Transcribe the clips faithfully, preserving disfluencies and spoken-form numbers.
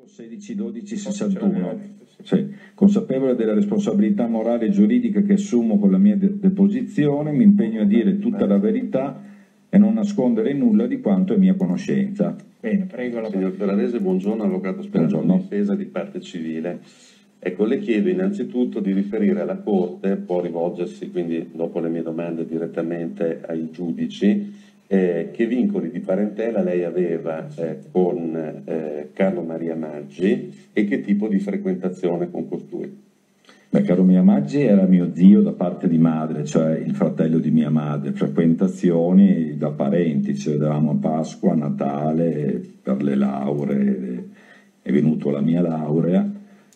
sedici dodici sessantuno. Sì. Consapevole della responsabilità morale e giuridica che assumo con la mia de deposizione, mi impegno a dire tutta la verità e non nascondere nulla di quanto è mia conoscenza. Bene, prego la Signor Ferrarese, buongiorno, avvocato Speranza di difesa di parte civile. Ecco, le chiedo innanzitutto di riferire alla Corte, può rivolgersi quindi dopo le mie domande direttamente ai giudici, eh, che vincoli di parentela lei aveva eh, con eh, Carlo Maria Maggi e che tipo di frequentazione con costui. Beh, Carlo Maria Maggi era mio zio da parte di madre, cioè il fratello di mia madre, frequentazioni da parenti, ci vedevamo a Pasqua, a Natale, per le lauree, è venuto la mia laurea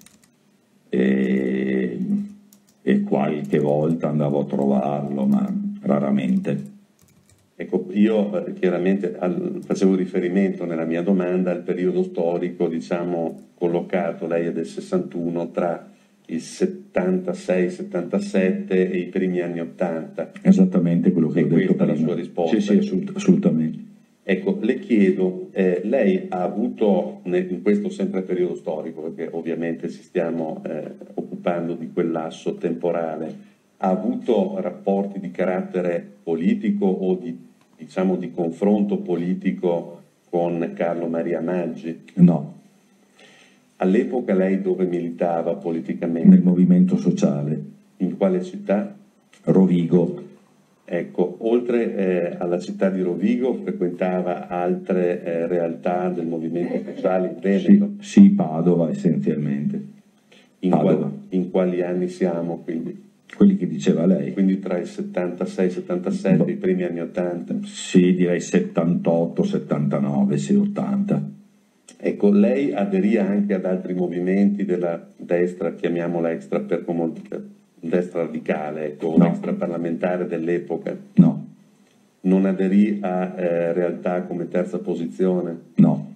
e, e qualche volta andavo a trovarlo, ma raramente. Ecco, io eh, chiaramente al, facevo riferimento nella mia domanda al periodo storico, diciamo, collocato, lei è del sessantuno, tra il settantasei settantasette e i primi anni ottanta. Esattamente quello che e ho detto questa è la prima. sua risposta. Sì, sì, assolut assolutamente. Ecco, le chiedo, eh, lei ha avuto, in questo sempre periodo storico, perché ovviamente ci stiamo eh, occupando di quell'asso temporale, ha avuto rapporti di carattere politico o di, diciamo, di confronto politico con Carlo Maria Maggi? No. All'epoca lei dove militava politicamente? Nel movimento sociale. In quale città? Rovigo. Ecco, oltre eh, alla città di Rovigo frequentava altre eh, realtà del movimento sociale in Veneto? Sì, sì, Padova essenzialmente. In, Padova. Qual, in quali anni siamo quindi? Quelli che diceva lei. Quindi tra il settantasei settantasette e i primi anni ottanta? Sì, direi settantotto settantanove, sì, ottanta. Ecco, lei aderì anche ad altri movimenti della destra, chiamiamola extra per comodità, destra radicale, ecco, no. extra parlamentare dell'epoca? No. Non aderì a eh, realtà come terza posizione? No.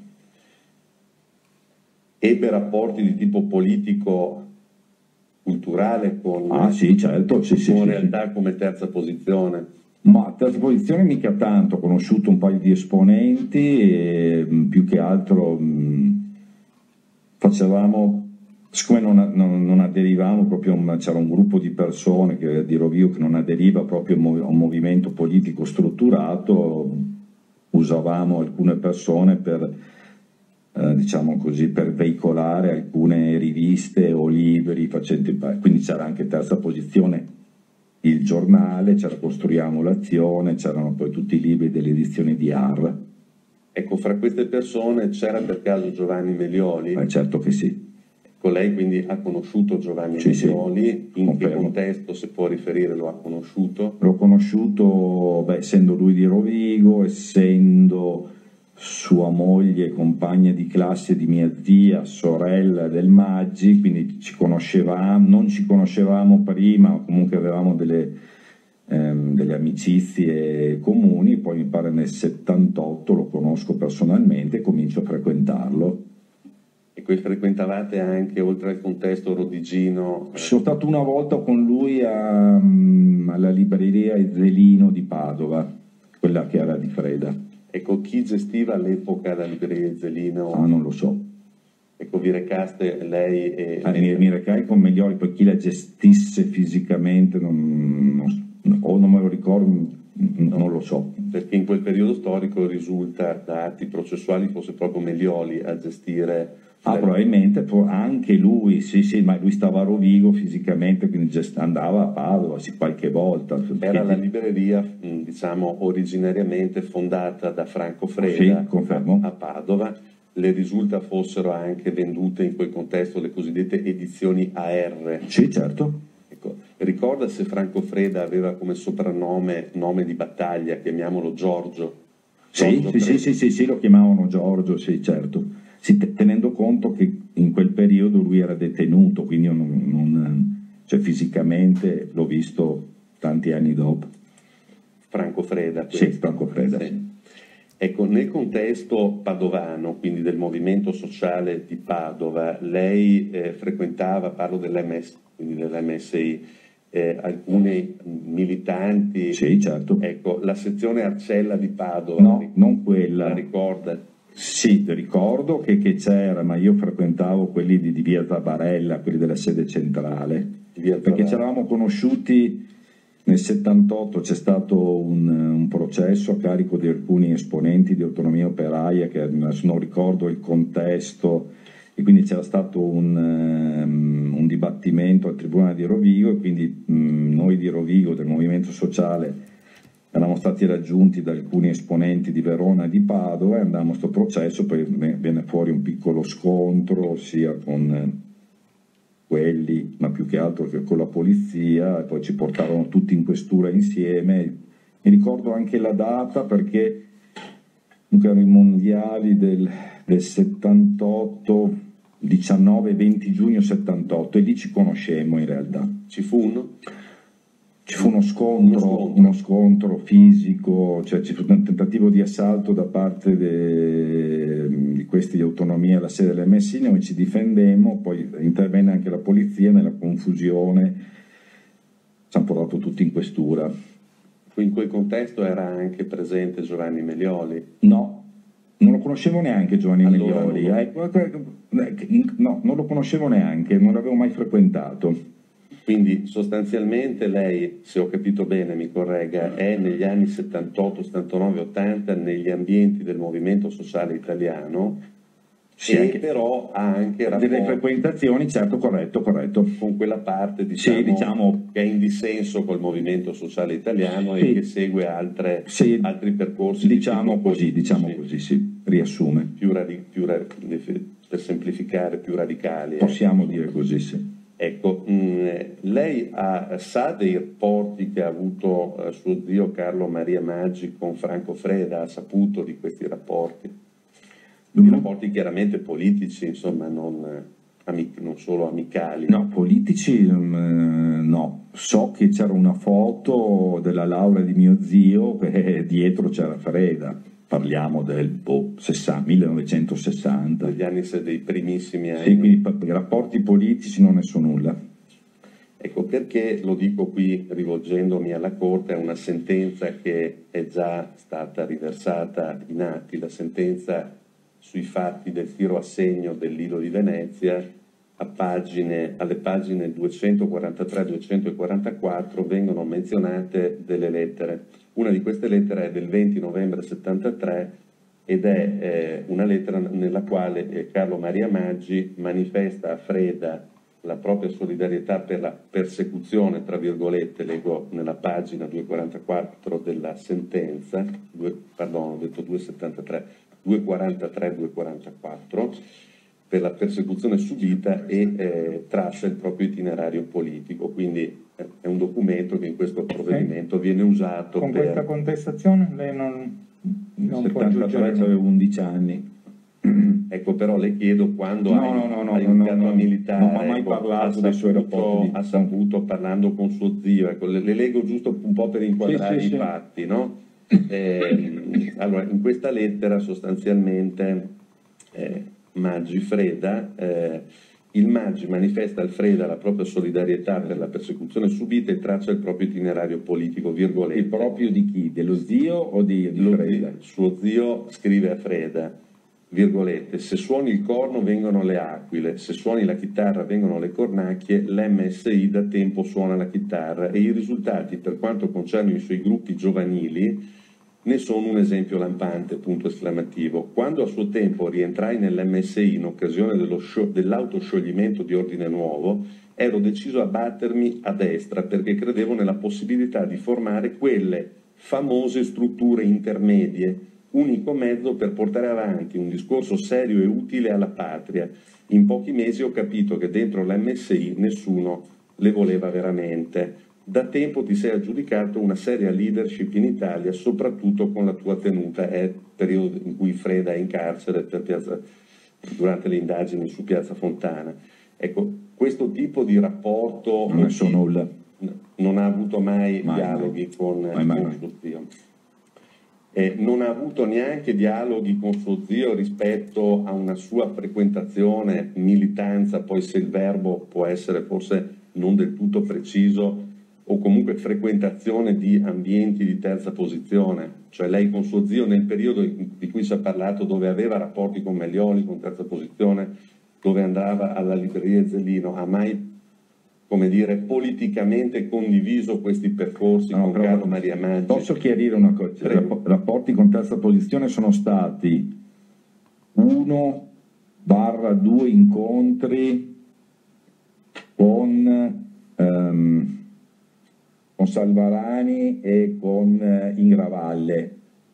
Ebbe rapporti di tipo politico culturale con, ah, sì, certo. sì, sì, con sì, realtà sì. come terza posizione? Ma terza posizione mica tanto, ho conosciuto un paio di esponenti e più che altro mh, facevamo, siccome non, non, non aderivamo proprio, c'era un gruppo di persone che, di Rovigo che non aderiva proprio a un movimento politico strutturato, usavamo alcune persone per, eh, diciamo così, per veicolare alcune riviste o libri, facenti, quindi c'era anche terza posizione. Il giornale, c'era Costruiamo l'Azione, c'erano poi tutti i libri delle edizioni di A R. Ecco, fra queste persone c'era per caso Giovanni Melioli? Eh, certo che sì. Ecco, lei quindi ha conosciuto Giovanni sì, Melioli, sì, in confermo. che contesto, se può riferire, lo ha conosciuto? L'ho conosciuto, beh, essendo lui di Rovigo, essendo sua moglie, compagna di classe di mia zia, sorella del Maggi, quindi ci conoscevamo, non ci conoscevamo prima, ma comunque avevamo delle, ehm, delle amicizie comuni, poi mi pare nel settantotto lo conosco personalmente e comincio a frequentarlo. E poi frequentavate anche, oltre al contesto rodigino? Eh... Sono stato una volta con lui a, alla libreria Ezzelino di Padova, quella che era di Freda. Ecco, chi gestiva all'epoca la libreria Ezzelino? Ah, non lo so. Ecco, vi recaste lei e... Eh, mi, mi recai con Melioli, poi chi la gestisse fisicamente, non, non, o non me lo ricordo, no, non lo so. Perché in quel periodo storico risulta da atti processuali fosse proprio Melioli a gestire... Ah, la... probabilmente anche lui, sì, sì, ma lui stava a Rovigo fisicamente, quindi andava a Padova, sì, qualche volta. Era la libreria, diciamo, originariamente fondata da Franco Freda, sì, confermo. a Padova. Le risulta fossero anche vendute in quel contesto le cosiddette edizioni A R? Sì, certo. Ecco, ricorda se Franco Freda aveva come soprannome, nome di battaglia, chiamiamolo Giorgio? Sì, Giorgio sì, sì, sì, sì, lo chiamavano Giorgio, sì, certo. Sì, tenendo conto che in quel periodo lui era detenuto, quindi io non, non, cioè fisicamente l'ho visto tanti anni dopo. Franco Freda? Sì, Franco Freda. Sì. Ecco, nel contesto padovano, quindi del movimento sociale di Padova, lei eh, frequentava, parlo dell'M S, quindi dell'M S I, eh, alcuni militanti? Sì, certo. Ecco, la sezione Arcella di Padova? No, non quella. La ricorda? Sì, ricordo che, che c'era, ma io frequentavo quelli di, di via Zabarella, quelli della sede centrale, via perché ci eravamo conosciuti nel settantotto, c'è stato un, un processo a carico di alcuni esponenti di Autonomia Operaia, che adesso non ricordo il contesto, e quindi c'era stato un, um, un dibattimento al Tribunale di Rovigo, e quindi um, noi di Rovigo, del Movimento Sociale, eravamo stati raggiunti da alcuni esponenti di Verona e di Padova e andammo a questo processo, poi viene fuori un piccolo scontro sia con quelli, ma più che altro che con la polizia, e poi ci portarono tutti in questura insieme. Mi ricordo anche la data perché erano i mondiali del, del settantotto, diciannove e venti giugno settantotto, e lì ci conoscemmo in realtà. Ci fu uno? Ci fu uno scontro, uno scontro, uno scontro fisico, cioè ci fu un tentativo di assalto da parte de, di questi di Autonomia alla sede dell'M S I, noi ci difendemmo, poi intervenne anche la polizia, nella confusione ci hanno portato tutti in questura. In quel contesto era anche presente Giovanni Melioli? No, non lo conoscevo neanche Giovanni allora Melioli, non lo... eh, no, non lo conoscevo neanche, non l'avevo mai frequentato. Quindi sostanzialmente lei, se ho capito bene, mi corregga, è negli anni settantotto, settantanove, ottanta negli ambienti del Movimento Sociale Italiano, sì, e anche, però ha anche rapporti delle frequentazioni, certo, corretto, corretto. Con quella parte, diciamo, sì, diciamo, che è in dissenso col Movimento Sociale Italiano, sì, e che segue altre, sì, altri percorsi. Diciamo di così, diciamo sì, così, sì, riassume. Più radi- più ra- per semplificare, più radicali. Possiamo eh. dire così, sì. Ecco, mh, lei ha, sa dei rapporti che ha avuto eh, suo zio Carlo Maria Maggi con Franco Freda? Ha saputo di questi rapporti? Di rapporti chiaramente politici, insomma, non, amic- non solo amicali. No, politici mh, no. So che c'era una foto della laurea di mio zio e dietro c'era Freda. Parliamo del boh, sessanta, millenovecentosessanta. Degli anni, dei primissimi anni. Sì, quindi i rapporti politici non ne so nulla. Ecco, perché lo dico qui rivolgendomi alla Corte, è una sentenza che è già stata riversata in atti, la sentenza sui fatti del tiro a segno del Lido di Venezia, a pagine, alle pagine duecentoquarantatré e duecentoquarantaquattro vengono menzionate delle lettere. Una di queste lettere è del venti novembre settantatré ed è eh, una lettera nella quale eh, Carlo Maria Maggi manifesta a Freda la propria solidarietà per la persecuzione, tra virgolette, leggo nella pagina duecentoquarantaquattro della sentenza, due, pardon, ho detto duecentosettantatré, duecentoquarantatré duecentoquarantaquattro, per la persecuzione subita e eh, traccia il proprio itinerario politico, quindi eh, è un documento che in questo provvedimento viene usato. Con per... questa contestazione lei non, non può aggiungere. avevo undici anni. Ecco, però le chiedo quando no, ha, no, no, no, ha iniziato no, no, a militare, non mi ha mai ecco, parlato ha dei saputo, suoi rapporti. Ha saputo, parlando con suo zio, ecco, le, le leggo giusto un po' per inquadrare sì, sì, i sì. fatti, no? Eh, allora, in questa lettera sostanzialmente eh, Maggi Freda, eh, il Maggi manifesta al Freda la propria solidarietà per la persecuzione subita e traccia il proprio itinerario politico, virgolette. Il proprio di chi? Dello zio o di, di Lo Freda? zio, suo zio scrive a Freda, virgolette, se suoni il corno vengono le aquile, se suoni la chitarra vengono le cornacchie, l'M S I da tempo suona la chitarra e i risultati per quanto concerne i suoi gruppi giovanili ne sono un esempio lampante, punto esclamativo. Quando a suo tempo rientrai nell'M S I in occasione dello show, dell'autoscioglimento di Ordine Nuovo, ero deciso a battermi a destra perché credevo nella possibilità di formare quelle famose strutture intermedie, unico mezzo per portare avanti un discorso serio e utile alla patria. In pochi mesi ho capito che dentro l'M S I nessuno le voleva veramente. Da tempo ti sei aggiudicato una seria leadership in Italia, soprattutto con la tua tenuta. È il periodo in cui Freda è in carcere per piazza, durante le indagini su Piazza Fontana. Ecco, questo tipo di rapporto non ne so nulla. Non ha avuto mai, mai dialoghi mai. con, mai, mai, con suo zio. Eh, non ha avuto neanche dialoghi con suo zio rispetto a una sua frequentazione, militanza, poi se il verbo può essere forse non del tutto preciso, o comunque frequentazione di ambienti di terza posizione, cioè lei con suo zio nel periodo di cui si è parlato, dove aveva rapporti con Meglioli, con terza posizione, dove andava alla libreria Zellino, ha mai, come dire, politicamente condiviso questi percorsi no, con Carlo Maria Maggi? Posso chiarire una cosa? I rapporti con terza posizione sono stati uno barra due incontri con um, con Salvarani e con eh, Ingravalle,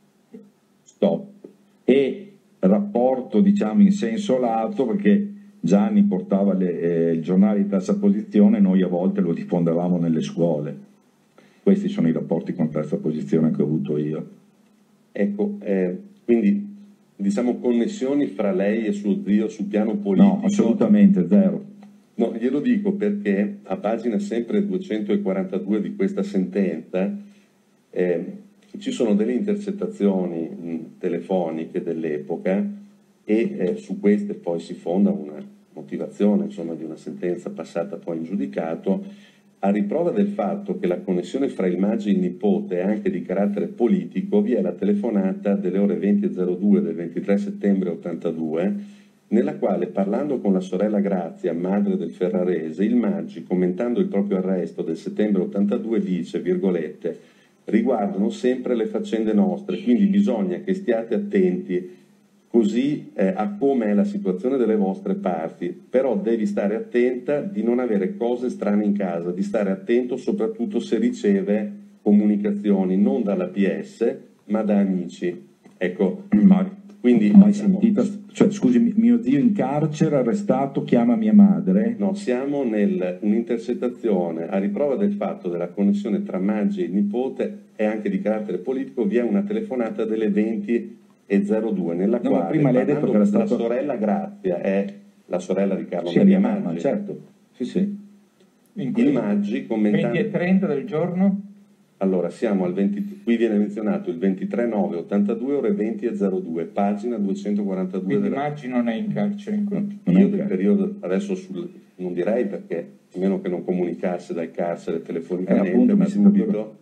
stop, e rapporto diciamo in senso lato, perché Gianni portava le, eh, il giornale di terza posizione, noi a volte lo diffondevamo nelle scuole. Questi sono i rapporti con terza posizione che ho avuto io. Ecco, eh, quindi diciamo connessioni fra lei e suo zio sul piano politico? No, assolutamente zero. No, glielo dico perché a pagina sempre duecentoquarantadue di questa sentenza eh, ci sono delle intercettazioni mh, telefoniche dell'epoca e eh, su queste poi si fonda una motivazione, insomma, di una sentenza passata poi in giudicato, a riprova del fatto che la connessione fra il Maggi e il nipote è anche di carattere politico. Vi è la telefonata delle ore venti e zero due del ventitré settembre ottantadue, nella quale, parlando con la sorella Grazia, madre del ferrarese, il Maggi, commentando il proprio arresto del settembre ottantadue, dice, virgolette, riguardano sempre le faccende nostre, quindi bisogna che stiate attenti così eh, a come è la situazione delle vostre parti, però devi stare attenta di non avere cose strane in casa, di stare attento soprattutto se riceve comunicazioni non dalla P S ma da amici. Ecco, quindi mai sentita, cioè, scusi, mio zio in carcere, arrestato, chiama mia madre? No, siamo in un'intercettazione a riprova del fatto della connessione tra Maggi e il nipote, è anche di carattere politico, vi è una telefonata delle venti e zero due nella no, quale prima lei ha detto che era stato... la sorella Grazia è la sorella di Carlo sì, Maria mia Maggi. mamma, certo. Sì, sì. Il Maggi commentando... venti e trenta del giorno? Allora, siamo al venti, qui viene menzionato il ventitré nove ottantadue, ore venti e zero due, pagina duecentoquarantadue. Quindi della... Maggi non è in carcere in quel... Io del periodo, adesso sul, non direi perché, a meno che non comunicasse dal carcere telefonicamente, eh, appunto, ma subito... proprio...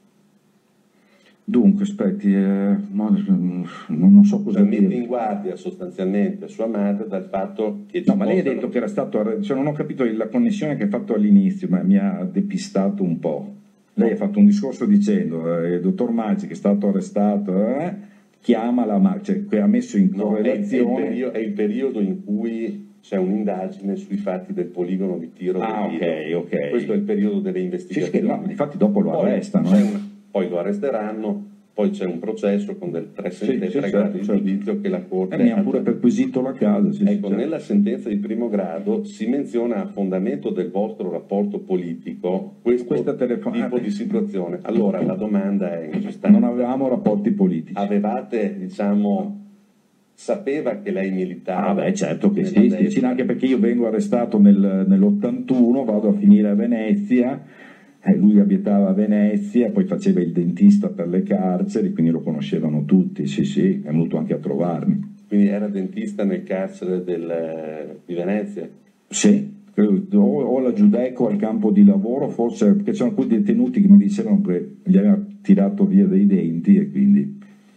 Dunque, aspetti, eh, non, non so cosa cioè, dire. mette in guardia sostanzialmente sua madre dal fatto che... No, ma lei possano... ha detto che era stato... Cioè, non ho capito la connessione che ha fatto all'inizio, ma mi ha depistato un po'. Lei ha fatto un discorso dicendo eh, il dottor Maggi che è stato arrestato, eh, chiama la Maggi, cioè, che ha messo in correlazione... No, è, è, il periodo, è il periodo in cui c'è un'indagine sui fatti del poligono di tiro. Ah, ok, ok. Questo è il periodo delle investigazioni. Sì, sì, no, infatti dopo lo poi arrestano. Una, poi lo arresteranno, poi c'è un processo con del tre sentenze, sì, sì, tre gradi certo, di giudizio che la Corte... E mi ha pure perquisito la casa. Sì, ecco, sì, certo. Nella sentenza di primo grado si menziona a fondamento del vostro rapporto politico questo Questa telefonata. tipo di situazione. Allora la domanda è in sostanza... Non avevamo rapporti politici. Avevate, diciamo... Sapeva che lei militava? Ah beh, certo che sì, sì, sì, anche perché io vengo arrestato nel, nell'ottantuno, vado a finire a Venezia, eh, lui abitava a Venezia, poi faceva il dentista per le carceri, quindi lo conoscevano tutti, sì sì, è venuto anche a trovarmi. Quindi era dentista nel carcere del, di Venezia? Sì, credo, o, o la Giudecco al campo di lavoro, forse, perché c'erano quei detenuti che mi dicevano che gli aveva tirato via dei denti e quindi...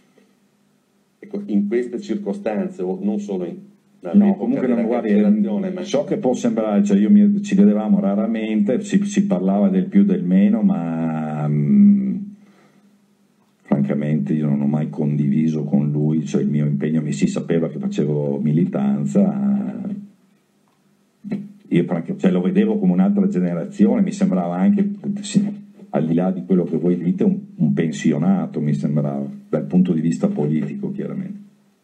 In queste circostanze, o non solo in no, comunque non guardi, ma... so che può sembrare, cioè io mi, ci vedevamo raramente, si, si parlava del più del meno, ma mh, francamente io non ho mai condiviso con lui, cioè il mio impegno, mi si sapeva che facevo militanza, io cioè, lo vedevo come un'altra generazione, mi sembrava anche, sì, al di là di quello che voi dite, un, un pensionato mi sembrava, dal punto di vista politico chiaramente.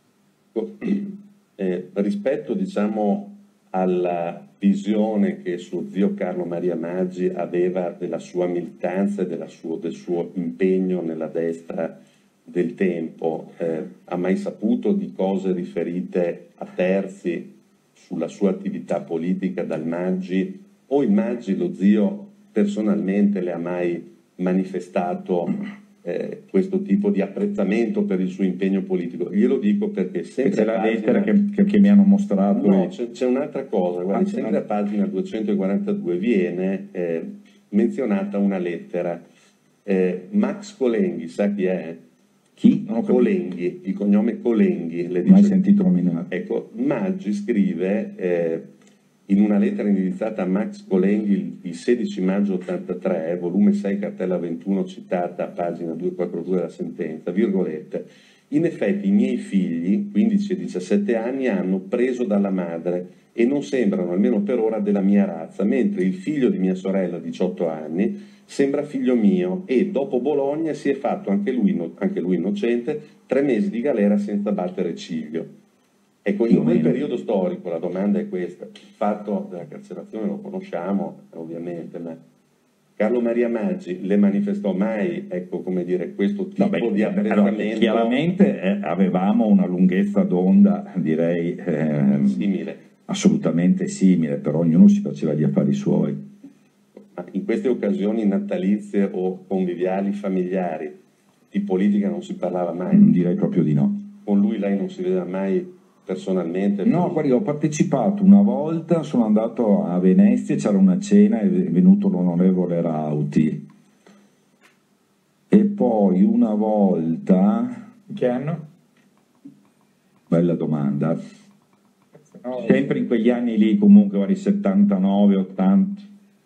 Eh, rispetto diciamo alla visione che suo zio Carlo Maria Maggi aveva della sua militanza e della suo, del suo impegno nella destra del tempo, eh, ha mai saputo di cose riferite a terzi sulla sua attività politica dal Maggi, o il Maggi, lo zio, personalmente le ha mai manifestato eh, questo tipo di apprezzamento per il suo impegno politico? Glielo dico perché sempre c'è la pagina... lettera che, che, che mi hanno mostrato. No, c'è, c'è un'altra cosa, guardi, ah, sempre a pagina duecentoquarantadue viene eh, menzionata una lettera. Eh, Max Colenghi, sa chi è? Chi? Non ho capito. Colenghi, il cognome Colenghi. Le Mai dice... sentito nominare. Ecco, Maggi scrive eh, in una lettera indirizzata a Max Colenghi il, il sedici maggio ottantatré, volume sei, cartella ventuno, citata a pagina duecentoquarantadue della sentenza, virgolette, in effetti i miei figli, quindici e diciassette anni, hanno preso dalla madre e non sembrano, almeno per ora, della mia razza, mentre il figlio di mia sorella, diciotto anni, sembra figlio mio e dopo Bologna si è fatto anche lui, anche lui innocente, tre mesi di galera senza battere ciglio. Ecco, in quel periodo storico la domanda è questa: il fatto della carcerazione lo conosciamo ovviamente, ma Carlo Maria Maggi le manifestò mai, ecco, come dire, questo tipo Vabbè, di apprezzamento? Allora, chiaramente eh, avevamo una lunghezza d'onda, direi, eh, simile. Assolutamente simile, però ognuno si faceva gli affari suoi. Ma in queste occasioni natalizie o conviviali familiari di politica non si parlava mai? Mm, direi proprio di no. Con lui lei non si vedeva mai personalmente? No, guardi, ho partecipato una volta, sono andato a Venezia, c'era una cena, è venuto l'onorevole Rauti. E poi una volta... Che anno? Bella domanda. No. Sempre in quegli anni lì, comunque, vari settantanove, ottanta.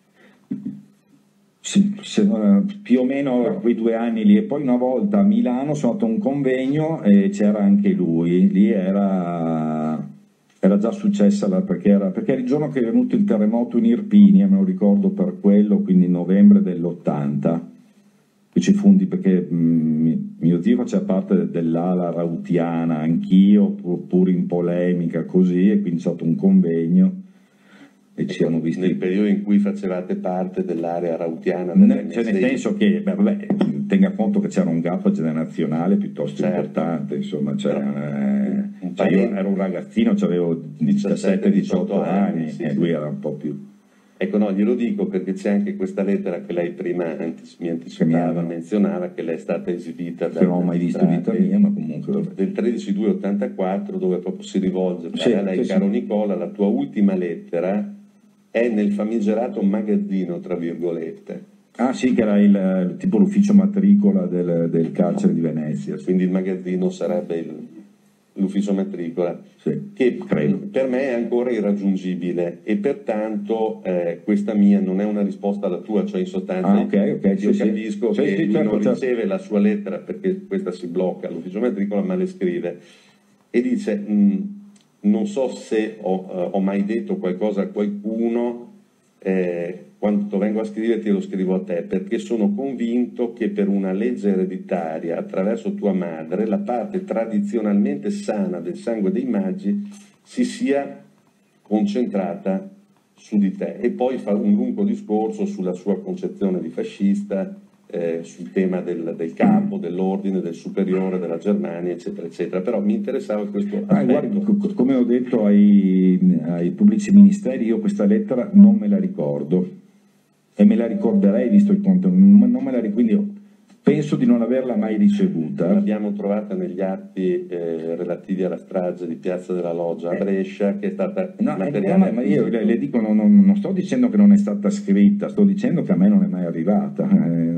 Sì, se, più o meno quei due anni lì. E poi una volta a Milano sono andato a un convegno e c'era anche lui. Lì era, era già successa, la, perché, era, perché era il giorno che è venuto il terremoto in Irpinia, me lo ricordo per quello, quindi novembre dell'ottanta. Ci fundi perché mh, mio zio faceva parte dell'ala rautiana, anch'io, pur, pur in polemica così, e quindi è stato un convegno. E ci siamo visti. Nel periodo in cui facevate parte dell'area rautiana, Ne, cioè nel senso che, beh, vabbè, tenga conto che c'era un gap generazionale piuttosto certo. importante, insomma, cioè, Però, eh, un cioè io ero un ragazzino, avevo diciassette diciotto anni, sì, e sì. lui era un po' più. Ecco, no, glielo dico perché c'è anche questa lettera che lei prima antis- mi anticipava, mi menzionava, che lei è stata esibita che non ho mai visto in vita mia, ma comunque del tredici due ottantaquattro, dove proprio si rivolge sì, a lei, sì, caro sì. Nicola, la tua ultima lettera è nel famigerato magazzino, tra virgolette. Ah sì, che era il, tipo l'ufficio matricola del, del carcere di Venezia. Quindi il magazzino sarebbe il, l'ufficio matricola, sì, che credo. Per me è ancora irraggiungibile e pertanto eh, questa mia non è una risposta alla tua, cioè in sostanza ah, okay, okay, io sì, capisco sì. che sì, lui certo, non certo. riceve la sua lettera perché questa si blocca all'ufficio matricola, ma le scrive e dice mh, non so se ho, uh, ho mai detto qualcosa a qualcuno, eh, quando vengo a scrivere te lo scrivo a te, perché sono convinto che per una legge ereditaria attraverso tua madre la parte tradizionalmente sana del sangue dei Maggi si sia concentrata su di te. E poi fa un lungo discorso sulla sua concezione di fascista, eh, sul tema del, del capo, dell'ordine, del superiore, della Germania, eccetera, eccetera. Però mi interessava questo aspetto. Ah, guardi, come ho detto ai, ai pubblici ministeri, io questa lettera non me la ricordo e me la ricorderei visto il contenuto, non me la ricordo, quindi penso di non averla mai ricevuta. L'abbiamo trovata negli atti eh, relativi alla strage di Piazza della Loggia a Brescia, che è stata no, materiale. No, ma io le, le dico, non, non, non sto dicendo che non è stata scritta, sto dicendo che a me non è mai arrivata.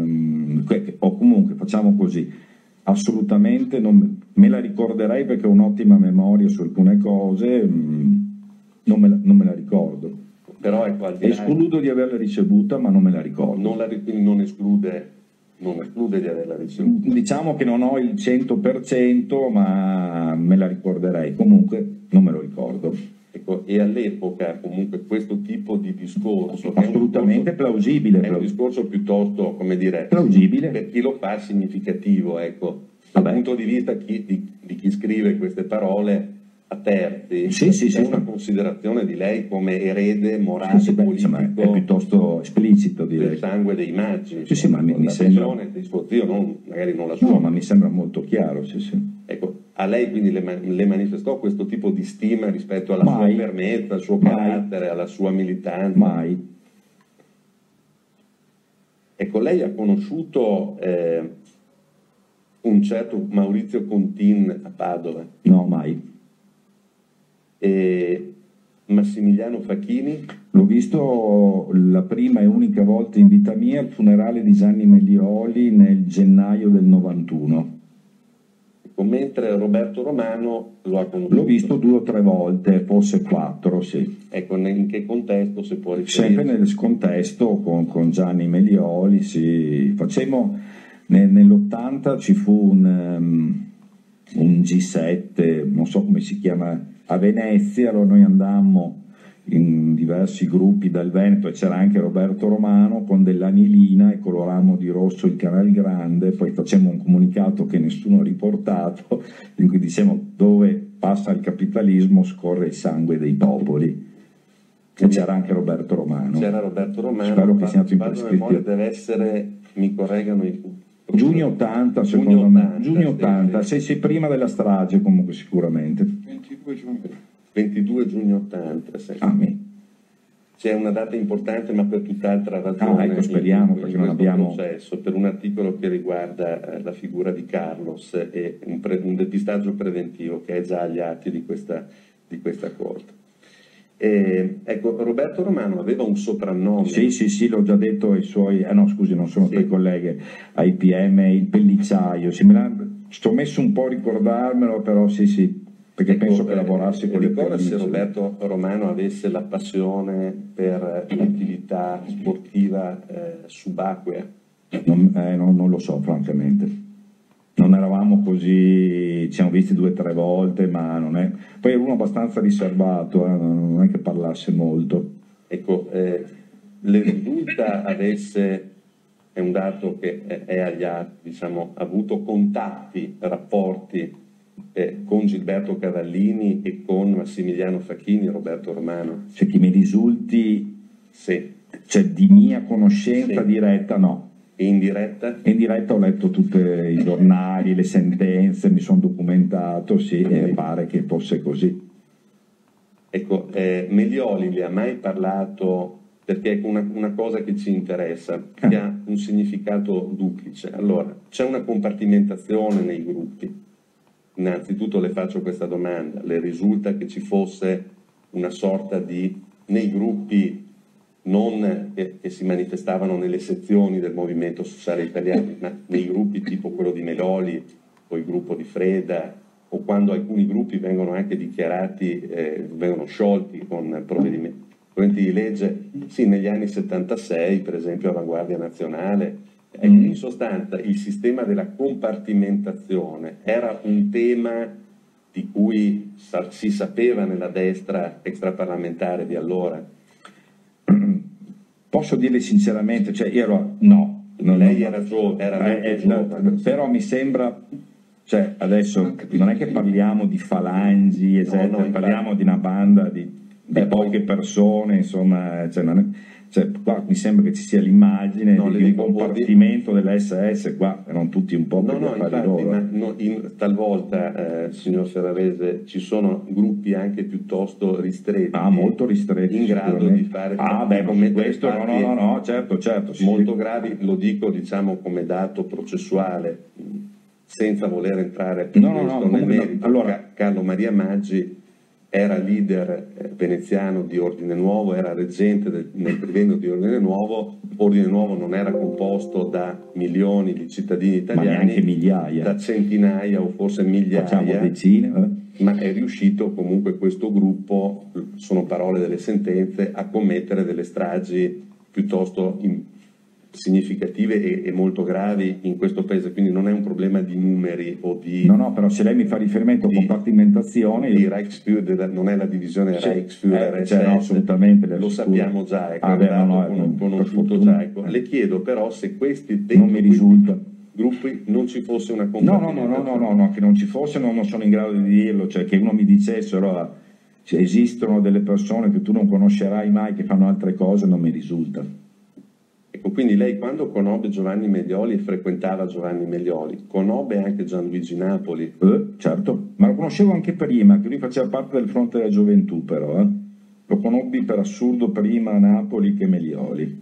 Eh, o comunque facciamo così, assolutamente non, me la ricorderei perché ho un'ottima memoria su alcune cose, mh, non, me la, non me la ricordo. Però ecco, al di là, escludo di averla ricevuta, ma non me la ricordo. Non, la, non esclude. Non esclude di averla ricevuta. Diciamo che non ho il cento per cento, ma me la ricorderei, comunque non me lo ricordo. Ecco, e all'epoca comunque questo tipo di discorso assolutamente è un discorso, plausibile, è un discorso piuttosto, come dire, plausibile, per chi lo fa significativo, ecco, Vabbè. dal punto di vista chi, di, di chi scrive queste parole a terzi, sì, sì, c'è sì, una sì. considerazione di lei come erede morale, sì, sì, beh, politico, insomma, è piuttosto esplicito, direi. Del sangue dei Maggi, sì, sì, ma mi, mi sembra di suo zio, non, magari non la sua. No, ma mi sembra molto chiaro, sì, sì. Ecco, a lei quindi le, le manifestò questo tipo di stima rispetto alla mai. sua fermezza, al suo mai. carattere, alla sua militanza? Mai. Ecco, lei ha conosciuto eh, un certo Maurizio Contin a Padova? No, mai. E Massimiliano Facchini? L'ho visto la prima e unica volta in vita mia al funerale di Gianni Melioli nel gennaio del novantuno. Mentre Roberto Romano lo ha conosciuto? L'ho visto due o tre volte, forse quattro, sì. Ecco, in che contesto si può riferire? Sempre nel contesto con, con Gianni Melioli, sì. Facemmo, nel, nell'ottanta ci fu un, um, un G sette, non so come si chiama, a Venezia, allora noi andammo in diversi gruppi dal Veneto e c'era anche Roberto Romano con dell'anilina e colorammo di rosso il Canal Grande, poi facemmo un comunicato che nessuno ha riportato in cui diciamo dove passa il capitalismo scorre il sangue dei popoli, e c'era anche Roberto Romano. C'era Roberto Romano, spero che sia in memoria deve essere, mi correggano i giugno ottanta, secondo giugno me, ottanta, giugno ottanta, sì, sì, sì, prima della strage comunque sicuramente. ventidue giugno. ventidue giugno ottanta, sì. Ah, mi. C'è una data importante ma per tutt'altra ragione. Ah, ecco, speriamo, in, perché in non abbiamo... processo, per un articolo che riguarda eh, la figura di Carlos e un, pre, un depistaggio preventivo che è già agli atti di questa, di questa corte. E, ecco, Roberto Romano aveva un soprannome. Sì, sì, sì, l'ho già detto ai suoi... Ah no, scusi, non sono sì. tre colleghe, ai P M, il pellicciaio. Sì, me la... Ci ho messo un po' a ricordarmelo, però sì, sì. Perché ecco, penso che lavorassi eh, con le ricorda se pellicce. Roberto Romano avesse la passione per l'attività sportiva eh, subacquea? Non, eh, non, non lo so, francamente. Non eravamo così, ci siamo visti due o tre volte, ma non è... Poi era uno abbastanza riservato, eh, non è che parlasse molto. Ecco, eh, le risulta avesse, è un dato che è, è agli atti, diciamo, avuto contatti, rapporti Eh, con Gilberto Cavallini e con Massimiliano Facchini, Roberto Romano? Cioè che mi risulti, sì. Cioè di mia conoscenza sì. diretta no. E in diretta? In diretta ho letto tutti i giornali, le sentenze, mi sono documentato, sì, sì. E pare che fosse così. Ecco, eh, Melioli le ha mai parlato, perché è una, una cosa che ci interessa, che ah. ha un significato duplice. Allora, c'è una compartimentazione nei gruppi. Innanzitutto le faccio questa domanda: le risulta che ci fosse una sorta di, nei gruppi non che, che si manifestavano nelle sezioni del Movimento Sociale Italiano, ma nei gruppi tipo quello di Melioli o il gruppo di Freda, o quando alcuni gruppi vengono anche dichiarati, eh, vengono sciolti con provvedimenti, provvedimenti di legge, sì, negli anni settantasei, per esempio Avanguardia Nazionale. Ecco, in sostanza il sistema della compartimentazione era un tema di cui sa- si sapeva nella destra extraparlamentare di allora? Posso dirle sinceramente, cioè io ero, no. Non, Lei non, era, gio- era molto eh, giovane. Però mi sembra, cioè adesso non è che parliamo di falangi, eccetera, no, no, parliamo di una banda di, di poche persone, insomma, cioè non è, cioè, qua mi sembra che ci sia l'immagine no, di un compartimento di... dell'esse esse, qua erano tutti un po' no, no, infatti, loro. Ma no, in, talvolta, eh, signor Ferrarese, ci sono gruppi anche piuttosto ristretti, ah, molto ristretti, in grado di fare ah, beh, come questo, no, no, no, no, certo, certo, molto sì. gravi, lo dico diciamo come dato processuale, senza voler entrare più no, no, no, nel merito. Allora, Carlo Maria Maggi era leader veneziano di Ordine Nuovo, era reggente del, nel triennio di Ordine Nuovo. Ordine Nuovo non era composto da milioni di cittadini italiani, ma neanche migliaia, da centinaia o forse migliaia, facciamo decine, eh? Ma è riuscito comunque questo gruppo, sono parole delle sentenze, a commettere delle stragi piuttosto in, significative e, e molto gravi in questo paese, quindi non è un problema di numeri o di... No, no, però se lei mi fa riferimento a compartimentazione... Di Reichsführer, non è la divisione sì, Reichsführer, eh, cioè, no, assolutamente. Lo sappiamo già, ecco, ah, è beh, dato no, con, conosciuto già. Ecco. Le chiedo però se questi non mi risulta. gruppi non ci fosse una compartimentazione. No, no, no, no, no, no, che non ci fosse non sono in grado di dirlo, cioè che uno mi dicesse allora, cioè, esistono delle persone che tu non conoscerai mai che fanno altre cose, non mi risulta. Ecco, quindi lei quando conobbe Giovanni Melioli e frequentava Giovanni Melioli, conobbe anche Gianluigi Napoli? Eh, certo, ma lo conoscevo anche prima, che lui faceva parte del Fronte della Gioventù però, eh. Lo conobbi per assurdo prima a Napoli che Melioli.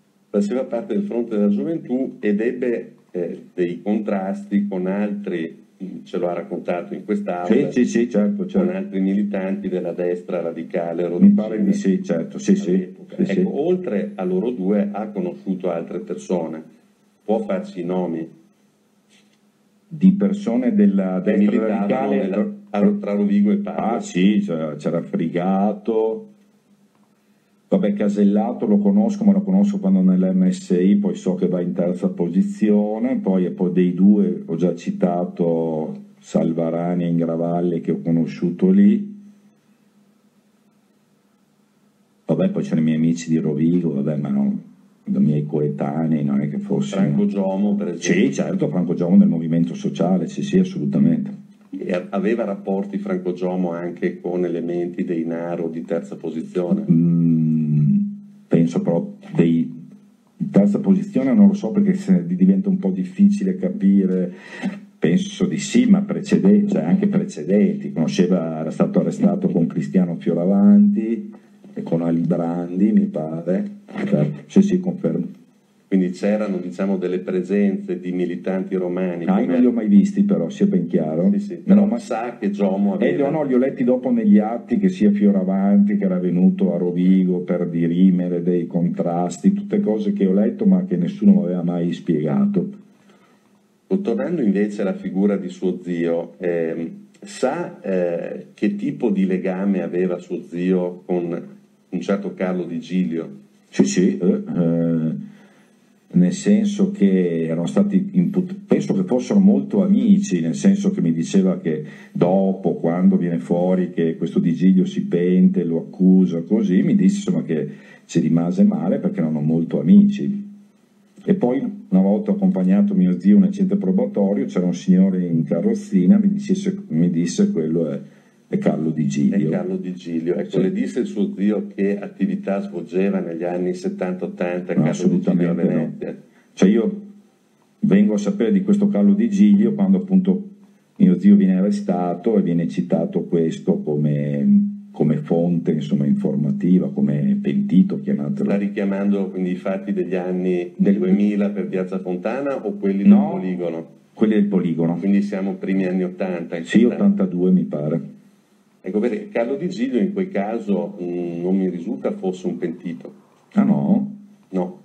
Faceva parte del Fronte della Gioventù ed ebbe eh, dei contrasti con altri ce lo ha raccontato in quest'aula, sì, sì, sì, certo, certo. con altri militanti della destra radicale mi pare di sì, certo, sì, sì, sì, ecco, sì. Oltre a loro due ha conosciuto altre persone, può farci i nomi di persone della destra radicale nella, tra Rovigo e Padoa? Ah sì, c'era Frigato, vabbè, Casellato lo conosco, ma lo conosco quando nell'M S I, poi so che va in terza posizione, poi, e poi dei due ho già citato Salvarani e Ingravalle che ho conosciuto lì. Vabbè, poi c'erano i miei amici di Rovigo, vabbè, ma non, i miei coetanei, non è che fossero... Franco Giomo, per esempio? Sì, certo, Franco Giomo del Movimento Sociale, sì, sì, assolutamente. E aveva rapporti Franco Giomo anche con elementi dei Naro di terza posizione? Mm, penso però dei... di terza posizione non lo so, perché se diventa un po' difficile capire... Penso di sì, ma precedenti, cioè anche precedenti. Conosceva, era stato arrestato con Cristiano Fioravanti e con Ali Brandi, mi pare. Certo. Sì, sì, confermo. Quindi c'erano, diciamo, delle presenze di militanti romani? Ah, io non li ho mai visti, però, sia ben chiaro. Sì, sì. Però no, ma sa che Giomo aveva... Eh, no, li ho letti dopo negli atti, che sia Fioravanti, che era venuto a Rovigo per dirimere dei contrasti, tutte cose che ho letto ma che nessuno mi aveva mai spiegato. Tornando invece alla figura di suo zio, eh, sa eh, che tipo di legame aveva suo zio con un certo Carlo Di Giglio? Sì, sì, eh, eh, nel senso che erano stati, imput- penso che fossero molto amici, nel senso che mi diceva che dopo, quando viene fuori che questo Di Giglio si pente, lo accusa, così, mi disse insomma che ci rimase male perché erano molto amici. E poi una volta ho accompagnato mio zio a un agente probatorio, c'era un signore in carrozzina, mi disse, mi disse quello è, è Carlo Di Giglio. È Carlo Di Giglio. Ecco, sì. Le disse il suo zio che attività svolgeva negli anni settanta ottanta no, Carlo Di Giglio a Venezia? No. Cioè io vengo a sapere di questo Carlo Di Giglio quando appunto mio zio viene arrestato e viene citato questo come... come fonte insomma informativa, come pentito, chiamatelo. Sta richiamando quindi i fatti degli anni del duemila per Piazza Fontana o quelli no, del Poligono? Quelli del Poligono. Quindi siamo primi anni ottanta? Sì, ottantadue mi pare. Ecco, perché Carlo Di Giglio in quel caso mh, non mi risulta fosse un pentito. Ah no? No.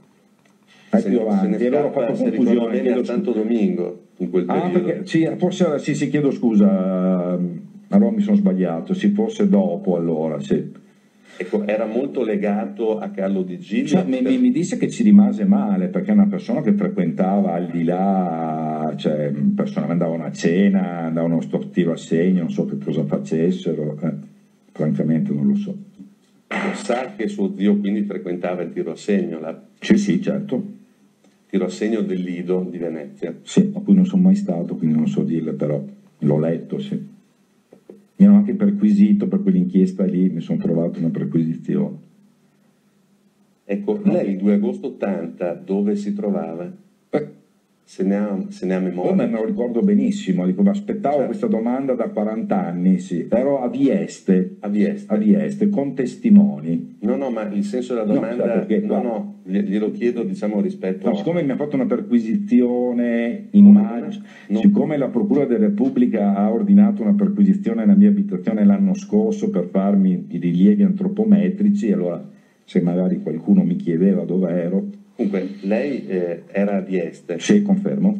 È più avanti, e allora ho fatto confusione. Bene a Santo Domingo in quel periodo. Ah, perché, sì, forse, sì, sì, chiedo scusa, allora mi sono sbagliato, si fosse dopo allora, sì. Ecco, era molto legato a Carlo Di Giglio. Cioè, mi, mi, mi disse che ci rimase male, perché è una persona che frequentava al di là, cioè persone andavano a cena, andavano a sto tiro a segno, non so che cosa facessero, eh, francamente non lo so. Sa che suo zio quindi frequentava il tiro a segno? La... Sì, sì, certo. Tiro a segno del Lido di Venezia. Sì, a cui non sono mai stato, quindi non so dirle, però l'ho letto, sì. Mi hanno anche perquisito per quell'inchiesta lì, mi sono trovato una perquisizione. Ecco, lei il due agosto ottanta dove si trovava? Beh, se, ne ha, se ne ha memoria? Me lo ricordo benissimo, dico, ma aspettavo certo. questa domanda da quaranta anni, sì. Ero a Vieste, a Vieste, a Vieste con testimoni. No, no, ma il senso della domanda, no, perché, no, no, glielo chiedo diciamo rispetto no, a... siccome mi ha fatto una perquisizione in maggio, no. Siccome la Procura della Repubblica ha ordinato una perquisizione nella mia abitazione l'anno scorso per farmi i rilievi antropometrici, allora se magari qualcuno mi chiedeva dove ero. Comunque, lei eh, era a Vieste? Sì, confermo.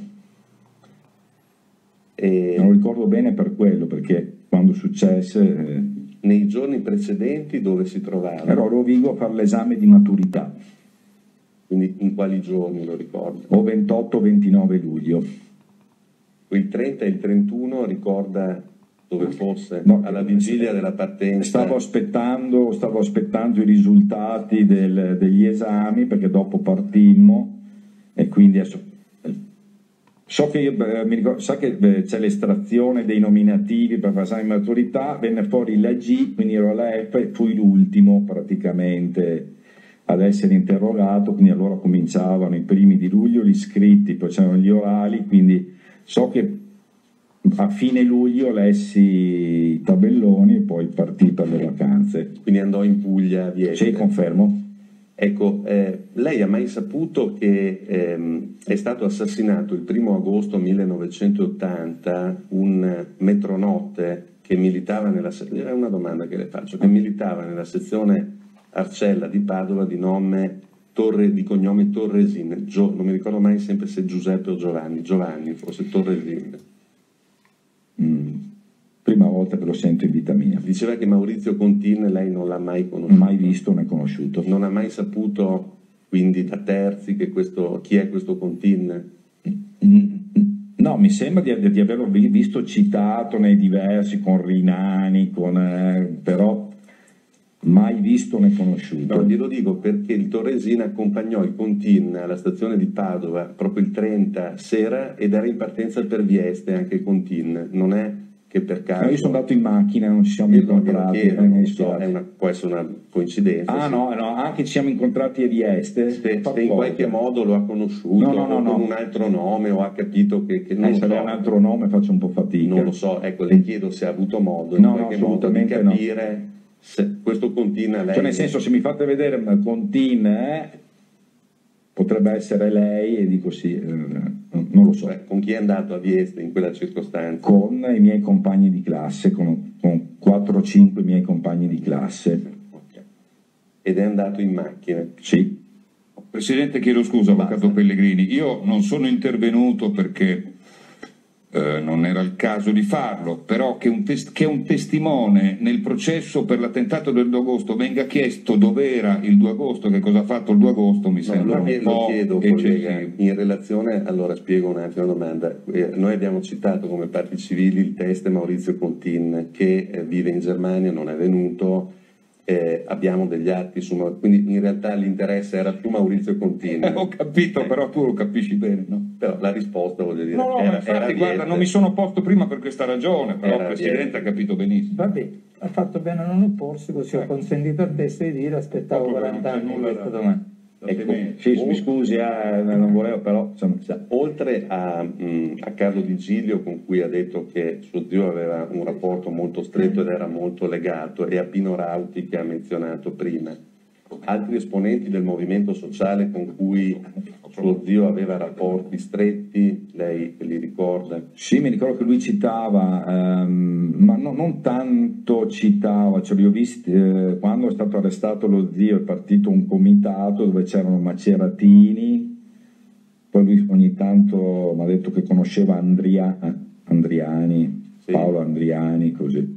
E... Non lo ricordo bene per quello, perché quando successe... Eh... Nei giorni precedenti dove si trovava? Ero a Rovigo a fare l'esame di maturità. Quindi in quali giorni lo ricordo? O ventotto ventinove luglio. Il trenta e il trentuno ricorda dove fosse? No, alla vigilia della partenza? Stavo aspettando, stavo aspettando i risultati del, degli esami, perché dopo partimmo e quindi adesso... So che, eh, mi ricordo, sa che eh, c'è l'estrazione dei nominativi per fare esame di maturità, venne fuori la G, quindi ero alla F e fui l'ultimo praticamente ad essere interrogato, quindi allora cominciavano i primi di luglio gli iscritti, poi c'erano gli orali, quindi so che a fine luglio lessi i tabelloni e poi partì per le vacanze. Quindi andò in Puglia a Vieste? Sì, confermo. Ecco, eh, lei ha mai saputo che ehm, è stato assassinato il primo agosto millenovecentottanta un metronotte che militava nella, è una domanda che le faccio, che militava nella sezione Arcella di Padova di nome Torre, di cognome Torresin, Gio, non mi ricordo mai sempre se Giuseppe o Giovanni, Giovanni, forse Torresin. Mm. Prima volta che lo sento in vita mia. Diceva che Maurizio Contin lei non l'ha mai conosciuto. Mai visto né conosciuto. Non ha mai saputo, quindi da terzi, che questo, chi è questo Contin? No, mi sembra di, di averlo visto citato nei diversi, con Rinani, con, eh, però mai visto né conosciuto. No, glielo dico perché il Torresina accompagnò il Contin alla stazione di Padova proprio il trenta sera ed era in partenza per Vieste anche il Contin, non è che per caso... No, io sono andato in macchina, non ci siamo io incontrati. Chiedo, non so, è una, può essere una coincidenza. Ah sì. no, no, anche ci siamo incontrati a Vieste. Se, se in qualche modo lo ha conosciuto no, no, no, o con no. un altro nome o ha capito che... che non eh, se so. è un altro nome faccio un po' fatica. Non lo so, ecco, le chiedo se ha avuto modo in no, qualche no, modo di capire no. se questo Contin a lei... Cioè nel senso, se mi fate vedere Contin, eh, potrebbe essere lei e dico sì, eh, non lo so. Beh, con chi è andato a Vieste in quella circostanza? Con i miei compagni di classe, con, con quattro o cinque miei compagni di classe. Okay. Ed è andato in macchina? Sì. Presidente, chiedo scusa, Avvocato Pellegrini, io non sono intervenuto perché eh, non era il caso di farlo, però che un, tes- che un testimone nel processo per l'attentato del due agosto venga chiesto dove era il due agosto, che cosa ha fatto il due agosto, mi no, sembra lo, un po' lo chiedo, collega, eccessivo. in relazione, allora spiego un attimo la domanda. Eh, noi abbiamo citato come parti civili il teste Maurizio Contin che eh, vive in Germania, non è venuto. Eh, abbiamo degli atti su, quindi in realtà l'interesse era su Maurizio Contin. Ho capito, eh. Però tu lo capisci bene, no? Però la risposta, voglio dire, no, no, era, infatti, era guarda, non mi sono opposto prima per questa ragione, però il Presidente ha capito benissimo. Vabbè, ha fatto bene a non opporsi, così ho consentito a te di dire aspettavo quaranta anni in questa domanda. Ecco, sì, mi scusi, eh, non volevo, però insomma, oltre a, mh, a Carlo Di Giglio, con cui ha detto che suo zio aveva un rapporto molto stretto ed era molto legato, e a Pino Rauti che ha menzionato prima, altri esponenti del movimento sociale con cui suo zio aveva rapporti stretti, lei li ricorda? Sì, mi ricordo che lui citava, ehm, ma no, non tanto citava, cioè li ho visti, eh, quando è stato arrestato lo zio è partito un comitato dove c'erano Maceratini, poi lui ogni tanto mi ha detto che conosceva Andria, Andriani, sì. Paolo Andriani, così.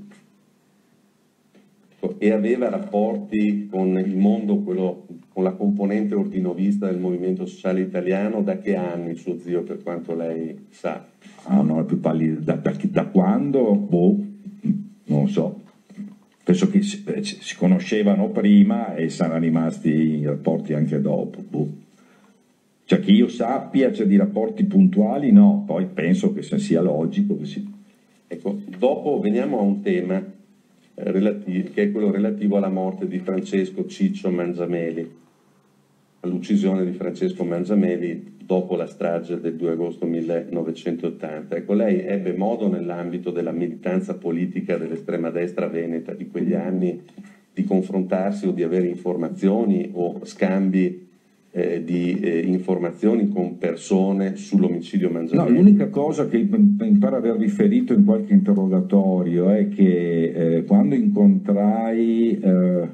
E aveva rapporti con il mondo, quello, con la componente ordinovista del movimento sociale italiano, da che anni suo zio, per quanto lei sa? Ah, non è più pallido, da, da, da quando? Boh, non lo so. Penso che si, si conoscevano prima e saranno rimasti in rapporti anche dopo. Boh. Cioè che io sappia, cioè di rapporti puntuali no, poi penso che sia logico che sì. Ecco, dopo veniamo a un tema Relativo, che è quello relativo alla morte di Francesco Ciccio Mangiameli, all'uccisione di Francesco Mangiameli dopo la strage del due agosto millenovecentottanta. Ecco, lei ebbe modo nell'ambito della militanza politica dell'estrema destra veneta di quegli anni di confrontarsi o di avere informazioni o scambi Eh, di eh, informazioni con persone sull'omicidio Mangiameli? No, l'unica cosa che mi pare aver riferito in qualche interrogatorio è che eh, quando incontrai eh,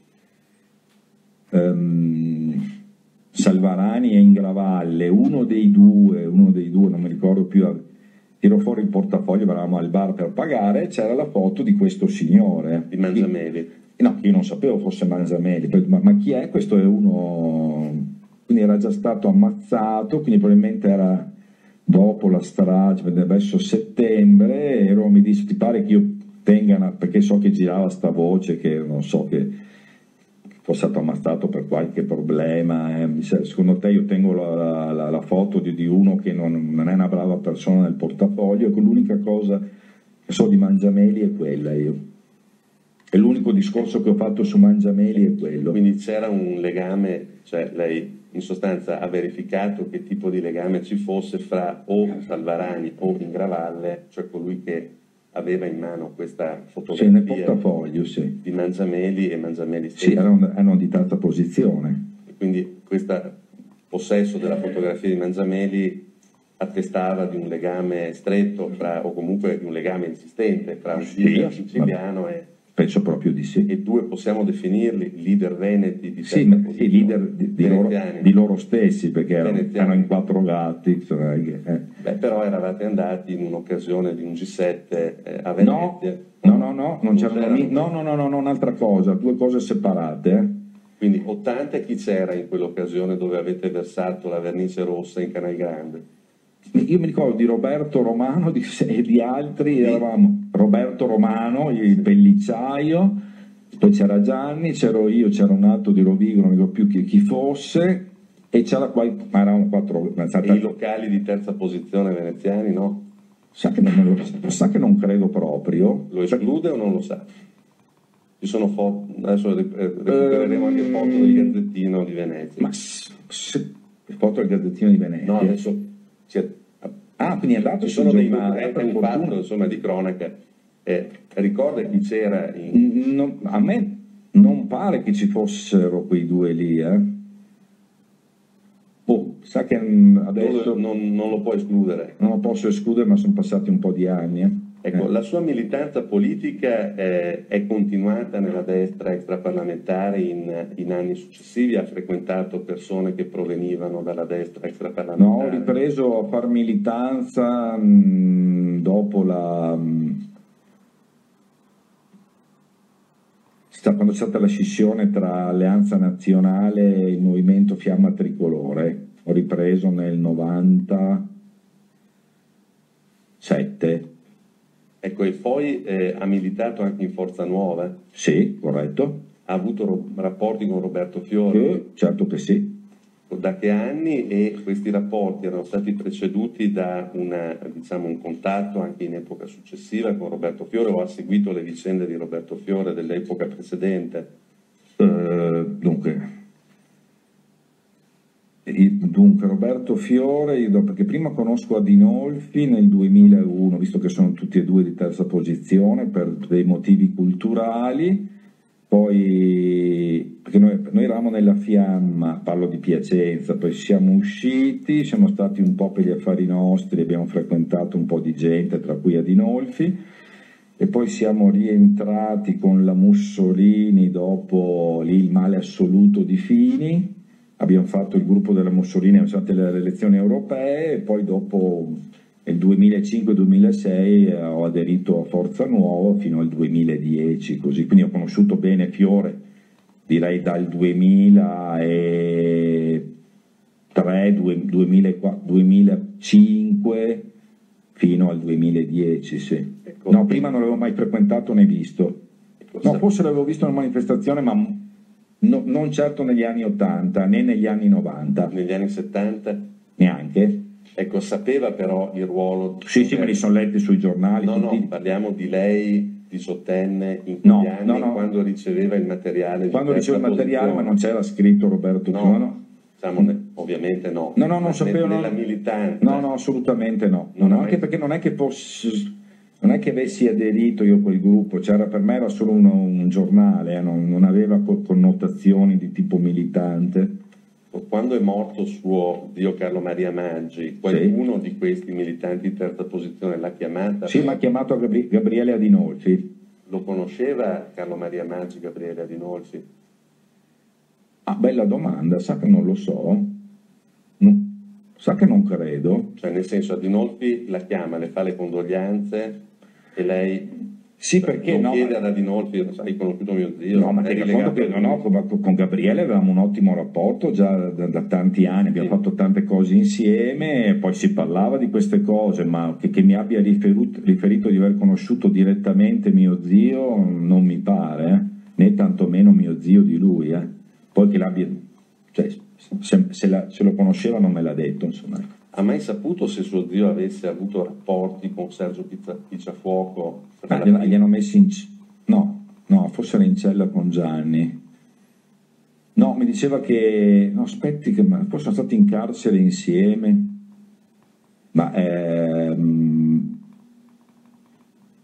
ehm, Salvarani e Ingravalle, uno dei due, uno dei due, non mi ricordo più, tirò fuori il portafoglio, eravamo al bar per pagare e c'era la foto di questo signore. Di Mangiameli? No, io non sapevo fosse Mangiameli, ma, ma chi è? Questo è uno... Quindi era già stato ammazzato, quindi probabilmente era dopo la strage, verso settembre, ero, mi disse, ti pare che io tenga, una, perché so che girava sta voce, che non so che, che fosse stato ammazzato per qualche problema, eh. Secondo te io tengo la, la, la foto di, di uno che non, non è una brava persona nel portafoglio, ecco, l'unica cosa che so di Mangiameli è quella io. E l'unico discorso che ho fatto su Mangiameli è quello. Quindi c'era un legame, cioè lei in sostanza ha verificato che tipo di legame ci fosse fra o Salvarani o Ingravalle, cioè colui che aveva in mano questa fotografia, sì, nel portafoglio, sì, di Mangiameli e Mangiameli stesso. Sì, erano, erano di terza posizione. quindi questo possesso della fotografia di Mangiameli attestava di un legame stretto fra, o comunque di un legame insistente fra un sì, leader siciliano e, penso proprio di sì. e due, possiamo definirli leader veneti di sì, ma, sì, leader di, di, loro, di loro stessi, perché erano, erano in quattro gatti. Cioè, eh. Beh, però eravate andati in un'occasione di un G sette eh, a Venezia. No, no, no, no, non c'erano mi... no, no, no, no, no, un'altra cosa, due cose separate. Eh. Quindi ottanta chi c'era in quell'occasione dove avete versato la vernice rossa in Canal Grande? Io mi ricordo di Roberto Romano di, e di altri, eravamo Roberto Romano, il pellicciaio, poi c'era Gianni, c'ero io, c'era un altro di Rovigo, non ricordo più chi, chi fosse, e c'era qua, ma erano quattro. E i locali di terza posizione veneziani, no? Sa che non, me lo, sa che non credo proprio. Lo esclude o non lo sa? Ci sono foto, adesso recupereremo um, anche foto del Gazzettino di Venezia. Ma se, foto del Gazzettino di Venezia? No, adesso c'è, ah, quindi è andato ci sono dei documenti, un fatto insomma di cronaca. Eh, ricorda chi c'era in... no, a me non pare che ci fossero quei due lì, eh. Oh, sa che adesso non, non lo può escludere. Non lo posso escludere, ma sono passati un po' di anni. Eh. Ecco, eh. la sua militanza politica eh, è continuata nella destra extraparlamentare in, in anni successivi? Ha frequentato persone che provenivano dalla destra extraparlamentare? No, ho ripreso a far militanza mh, dopo la... Mh, quando c'è stata la scissione tra Alleanza Nazionale e il Movimento Fiamma Tricolore. Ho ripreso nel novantasette. Ecco, e poi eh, ha militato anche in Forza Nuova? Sì, corretto. Ha avuto ro- rapporti con Roberto Fiore? Sì, certo che sì. Da che anni? E questi rapporti erano stati preceduti da una, diciamo, un contatto anche in epoca successiva con Roberto Fiore, o ha seguito le vicende di Roberto Fiore dell'epoca precedente? Uh, dunque, dunque, Roberto Fiore, io, perché prima conosco Adinolfi nel duemilauno, visto che sono tutti e due di terza posizione per dei motivi culturali. Poi, perché noi, noi eravamo nella Fiamma, parlo di Piacenza, poi siamo usciti, siamo stati un po' per gli affari nostri, abbiamo frequentato un po' di gente, tra cui Adinolfi, e poi siamo rientrati con la Mussolini dopo lì il male assoluto di Fini, abbiamo fatto il gruppo della Mussolini, abbiamo fatto le elezioni europee, e poi dopo nel duemilacinque duemilasei eh, ho aderito a Forza Nuova fino al duemiladieci, così. Quindi ho conosciuto bene Fiore, direi dal duemilatré, duemilaquattro, duemilacinque fino al duemiladieci, sì. Ecco. No, prima non l'avevo mai frequentato né visto. No, forse l'avevo visto in una manifestazione, ma no, non certo negli anni ottanta né negli anni novanta. Negli anni settanta? Neanche. Ecco, sapeva però il ruolo... Sì, sì, me li sono letti sui giornali. No, tutti. no, parliamo di lei diciottenne in quegli no, anni, no, no. quando riceveva il materiale. Quando riceveva il materiale, ma non c'era scritto Roberto no, Fiore, no. Diciamo, ovviamente no. No, no, non sapevo. Nella no, militanza. No, no, assolutamente no. Non non anche mai... perché non è che fosse... Non è che avessi aderito io a quel gruppo, c'era, per me era solo uno, un giornale, eh, non, non aveva connotazioni di tipo militante. Quando è morto suo zio Carlo Maria Maggi, qualcuno sì. di questi militanti di terza posizione l'ha chiamata? Sì, mi ha chiamato Gabri- Gabriele Adinolfi. Lo conosceva Carlo Maria Maggi, Gabriele Adinolfi? Ah, bella domanda, sa che non lo so. No, sa che non credo. Cioè, nel senso, Adinolfi la chiama, le fa le condoglianze e lei... Sì, perché non no, chiede ma... ad Adinolfi, hai conosciuto mio zio? No, ma ti ricordo che no, no, con Gabriele avevamo un ottimo rapporto già da, da tanti anni, abbiamo sì. fatto tante cose insieme, e poi si parlava di queste cose, ma che, che mi abbia riferito, riferito di aver conosciuto direttamente mio zio non mi pare, eh? Né tantomeno mio zio di lui, eh? Poi che l'abbia, cioè, se, se, la, se lo conosceva non me l'ha detto, insomma. Ha mai saputo se suo zio avesse avuto rapporti con Sergio Pizza, Picciafuoco? Ah, gli hanno messi in... no, no, forse era in cella con Gianni. No, mi diceva che... no, aspetti, che poi sono stati in carcere insieme. Ma... Ehm,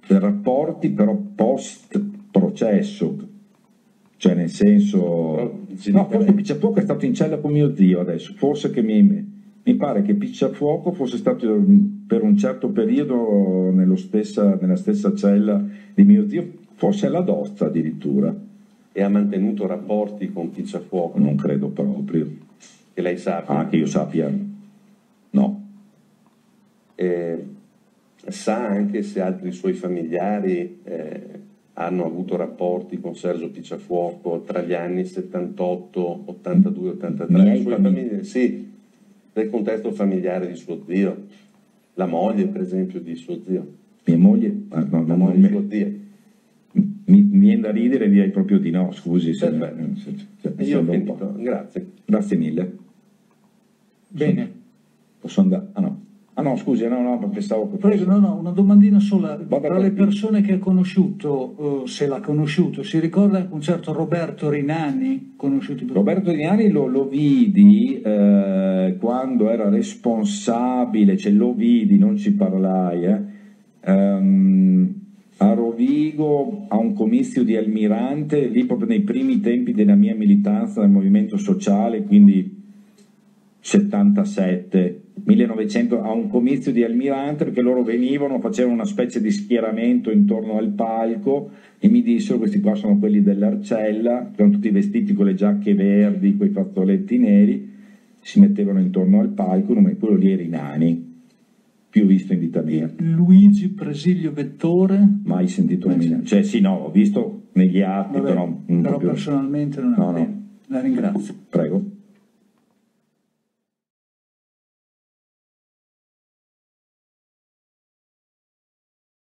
rapporti però post processo, cioè nel senso... No, forse Picciafuoco è stato in cella con mio zio adesso, forse che mi, mi pare che Picciafuoco fosse stato per un certo periodo nello stessa, nella stessa cella di mio zio, forse alla Dozza addirittura. E ha mantenuto rapporti con Picciafuoco? Non credo proprio. Che lei sappia? Ah, che io sappia, no. Eh, sa anche se altri suoi familiari eh, hanno avuto rapporti con Sergio Picciafuoco tra gli anni settantotto, ottantadue, ottantatré? Miei Sue famiglie. famiglie, sì, nel contesto familiare di suo zio, la moglie per esempio di suo zio. Mia moglie, ah, no, La no, moglie no, di suo zio. mi, mi viene da ridere e direi proprio di no, scusi. Se, Perfetto. se, se, se Io ho un po'. finito, grazie. Grazie mille. Bene. Posso andare? Ah no. Ah no, scusi, no, no, pensavo che Prego, no, no, una domandina sola. Vada Tra le tranquillo. persone che ha conosciuto, eh, se l'ha conosciuto, si ricorda un certo Roberto Rinani, conosciuti per... Roberto Dinari lo, lo vidi eh, quando era responsabile, cioè lo vidi, non ci parlai, eh, ehm, a Rovigo a un comizio di Almirante, lì proprio nei primi tempi della mia militanza nel movimento sociale, quindi settantasette, millenovecento, a un comizio di Almirante, perché loro venivano, facevano una specie di schieramento intorno al palco e mi dissero: questi qua sono quelli dell'Arcella, che erano tutti vestiti con le giacche verdi, quei fazzoletti neri, si mettevano intorno al palco, non quello lì era Rinani, più visto in vita mia. Luigi Presilio Vettore? Mai sentito Mai nominare. Cioè sì, no, ho visto negli atti, Vabbè, però... non però proprio- personalmente non è No, no. bene. La ringrazio. Prego.